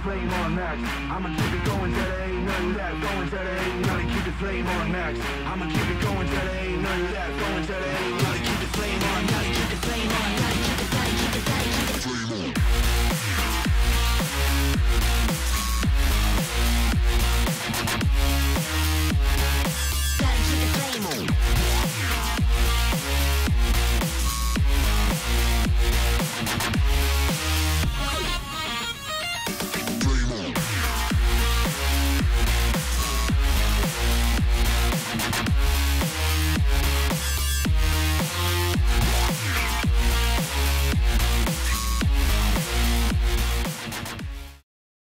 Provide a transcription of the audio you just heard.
flame on max. I'ma keep it going till there ain't none left. Going till there ain't none. Keep the flame on max. I'ma keep it going till there ain't none left. Going till there ain't none. Keep the flame on. Gotta keep the flame on.